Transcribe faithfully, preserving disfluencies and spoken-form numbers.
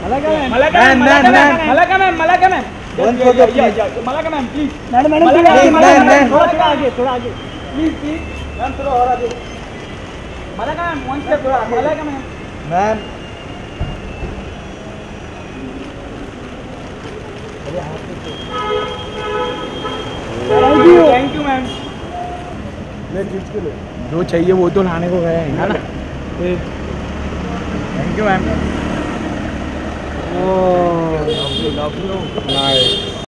Malaka ma'am. Malaka ma'am. Malaka ma'am. Malaka ma'am. Malaka ma'am. One photo, please. Malaka ma'am, please. Madam madam Malaka थोड़ा ma'am. Malaka ma'am. थोड़ा आगे थोड़ा आगे Please, please. Ma'am, थोड़ा और आगे. Malaka ma'am, one step. Malaka ma'am. Ma'am thank you Thank you ma'am. ले खींच के ले जो चाहिए वो तो लाने को गए हैं ना. Thank you ma'am. Oh love you love you nice.